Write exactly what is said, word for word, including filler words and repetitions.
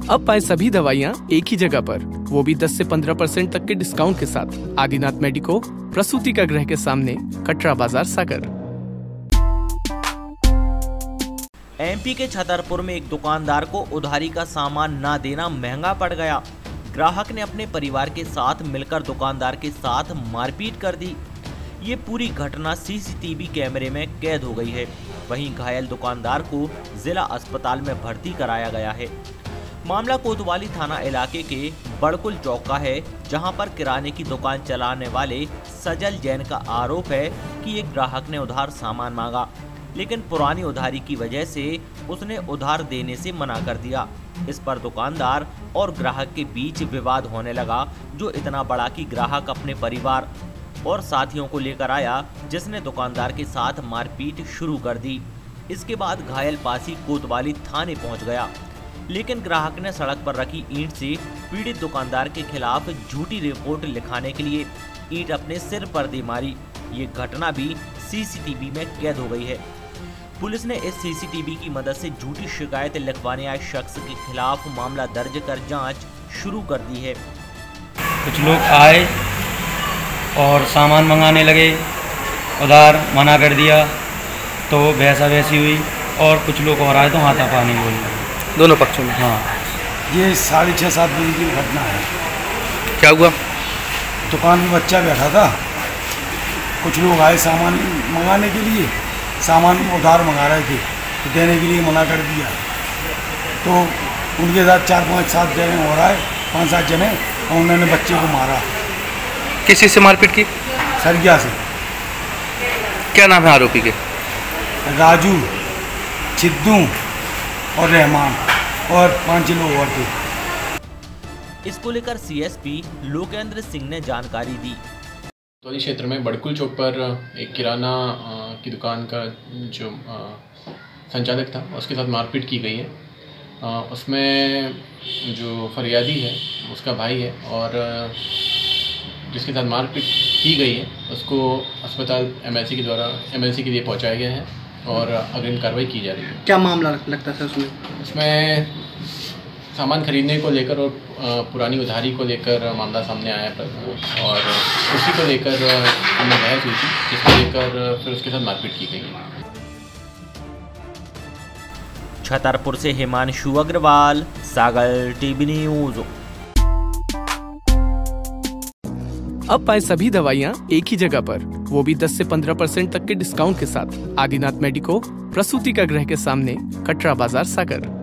अब पाएं सभी दवाइयाँ एक ही जगह पर, वो भी दस से पंद्रह परसेंट तक के डिस्काउंट के साथ। आदिनाथ मेडिको, प्रसूति का गृह के सामने, कटरा बाजार, सागर। एमपी के छतरपुर में एक दुकानदार को उधारी का सामान ना देना महंगा पड़ गया। ग्राहक ने अपने परिवार के साथ मिलकर दुकानदार के साथ मारपीट कर दी। ये पूरी घटना सीसीटीवी कैमरे में कैद हो गई है। वहीं घायल दुकानदार को जिला अस्पताल में भर्ती कराया गया है। मामला कोतवाली थाना इलाके के बड़कुल चौक का है, जहां पर किराने की दुकान चलाने वाले सजल जैन का आरोप है कि एक ग्राहक ने उधार सामान मांगा, लेकिन पुरानी उधारी की वजह से उसने उधार देने से मना कर दिया। इस पर दुकानदार और ग्राहक के बीच विवाद होने लगा, जो इतना बड़ा कि ग्राहक अपने परिवार और साथियों को लेकर आया, जिसने दुकानदार के साथ मारपीट शुरू कर दी। इसके बाद घायल पासी कोतवाली थाने पहुंच गया, लेकिन ग्राहक ने सड़क पर रखी ईंट से पीड़ित दुकानदार के खिलाफ झूठी रिपोर्ट लिखाने के लिए ईंट अपने सिर पर दे मारी। ये घटना भी सीसीटीवी में कैद हो गई है। पुलिस ने इस सीसीटीवी की मदद से झूठी शिकायत लिखवाने आए शख्स के खिलाफ मामला दर्ज कर जांच शुरू कर दी है। कुछ लोग आए और सामान मंगाने लगे, उधार मना कर दिया तो वैसा वैसी हुई, और कुछ लोग और आए तो हाथापाई बोल रहे दोनों पक्षों में। हाँ, ये साढ़े छः सात बजे की घटना है। क्या हुआ? दुकान में बच्चा बैठा था, कुछ लोग आए सामान मंगाने के लिए, सामान उधार मंगा रहे थे तो देने के लिए मना कर दिया। तो उनके साथ चार पाँच सात जने हो रहा है, पाँच सात जने, और उन्होंने बच्चे को मारा। किसी से मारपीट की? सरिया से। क्या नाम है आरोपी के? राजू, सिद्धू और रहमान, और पांच लोग और थे। इसको लेकर सीएसपी लोकेंद्र सिंह ने जानकारी दी। कोतवाली क्षेत्र में बड़कुल चौक पर एक किराना की दुकान का जो संचालक था, उसके साथ मारपीट की गई है। उसमें जो फरियादी है उसका भाई है, और जिसके साथ मारपीट की गई है उसको अस्पताल एमएलसी के द्वारा एमएलसी के लिए पहुंचाया गया है और अग्रिम कार्रवाई की जा रही है। क्या मामला लगता है उसमें? उसमें सामान खरीदने को लेकर और पुरानी उधारी को लेकर मामला सामने आया, और उसी को लेकर हमने बहस हुई थी, जिसको लेकर फिर उसके साथ मारपीट की गई। छतरपुर से हिमांशु अग्रवाल, सागर टीवी न्यूज। अब पाएं सभी दवाइयाँ एक ही जगह पर, वो भी दस से पंद्रह परसेंट तक के डिस्काउंट के साथ। आदिनाथ मेडिको, प्रसूति का गृह के सामने, कटरा बाजार, सागर।